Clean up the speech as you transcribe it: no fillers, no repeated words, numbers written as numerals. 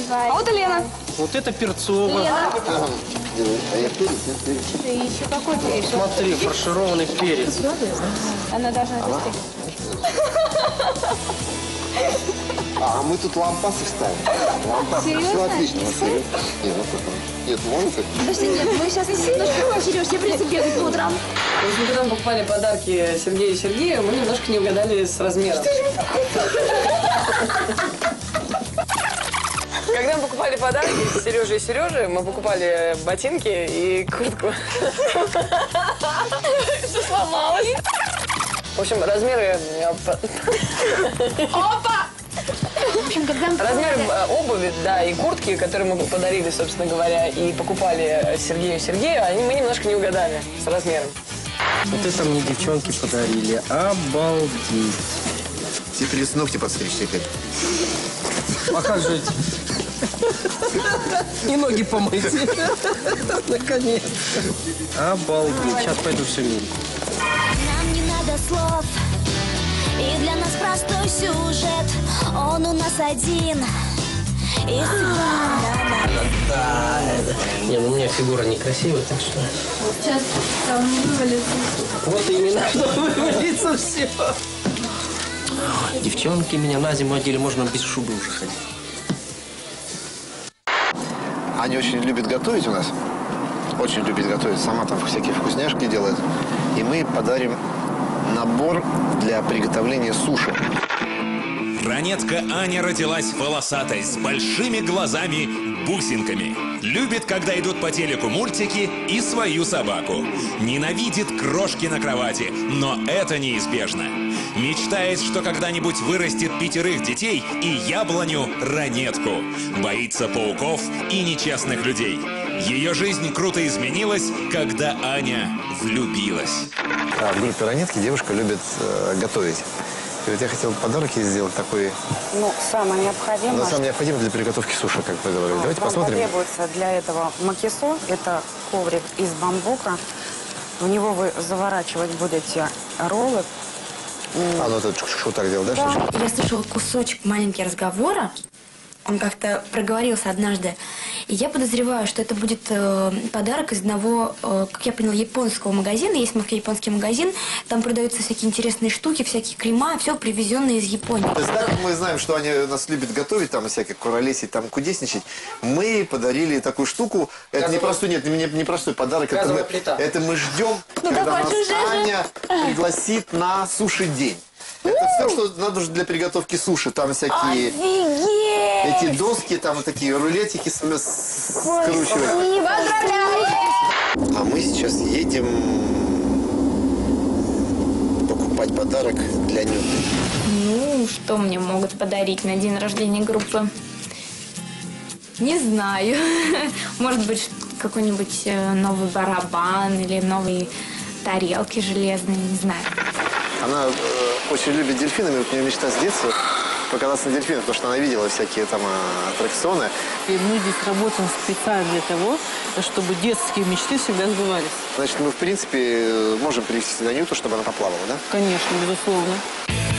А вот и Лена. Вот это перцовый. Лена. А я перец, нет, перец. Ты еще какой перец? Смотри, фаршированный перец. Она должна это А мы тут лампасы ставим. Лампасы. Серьезно? Все отлично. Нет, нет, можно так? Подожди, нет, мы сейчас не сильно. Сереж, я придется бегать по утрам. Мы когда мы покупали подарки Сергею и Сергею, мы немножко не угадали с размером. Когда мы покупали подарки Сереже и Сереже, мы покупали ботинки и куртку. Все сломалось. В общем, размеры... Опа! В общем, когда мы Размер обуви, да, и куртки, которые мы подарили, собственно говоря, и покупали Сергею и Сергею, мы немножко не угадали с размером. Вот это мне девчонки подарили. Обалдеть. Тебе придется ногти подстричь теперь. А как же эти? И ноги помыть. Наконец. Обалдеть. Сейчас пойду все мерить. Нам не надо слов, и для нас простой сюжет. Он у нас один. И Не, ну у меня фигура некрасивая, так что... сейчас там вывалится. Вот именно, что вывалится все. Девчонки меня на зиму одели, можно без шубы уже ходить. Аня очень любит готовить у нас. Очень любит готовить. Сама там всякие вкусняшки делает. И мы подарим набор для приготовления суши. Ранетка Аня родилась волосатой, с большими глазами-бусинками. Любит, когда идут по телеку мультики, и свою собаку. Ненавидит крошки на кровати, но это неизбежно. Мечтает, что когда-нибудь вырастет 5 детей и яблоню Ранетку. Боится пауков и нечестных людей. Ее жизнь круто изменилась, когда Аня влюбилась. В группе Ранетки девушка любит готовить. И вот я хотел подарок ей сделать такой. Ну, самое необходимое. Но самое необходимое для приготовки суши, как вы говорили. Давайте Вам посмотрим. потребуется для этого макисо. Это коврик из бамбука. В него вы заворачивать будете роллы. Ну это что так делать, да? Я слышала кусочек маленький разговора. Он как-то проговорился однажды. И я подозреваю, что это будет подарок из одного, как я поняла, японского магазина. Есть в Москве японский магазин. Там продаются всякие интересные штуки, всякие крема. Все привезенное из Японии. То есть, так как мы знаем, что они нас любят готовить, там, всякие куролесить, там, кудесничать, мы подарили такую штуку. Это не простой, нет, не простой подарок. Это мы ждем, когда нас Аня пригласит на суши-день. Это все, что надо для приготовки суши. Там всякие эти доски, там такие рулетики скручивать. А мы сейчас едем покупать подарок для Нюты. Ну, что мне могут подарить на день рождения группы? Не знаю. Может быть, какой-нибудь новый барабан или новые тарелки железные, не знаю. Она очень любит дельфинами, вот у нее мечта с детства покататься на дельфинах, потому что она видела всякие там аттракционы. И мы здесь работаем специально для того, чтобы детские мечты всегда сбывались. Значит, мы, в принципе, можем привести сюда Нюту, чтобы она поплавала, да? Конечно, безусловно.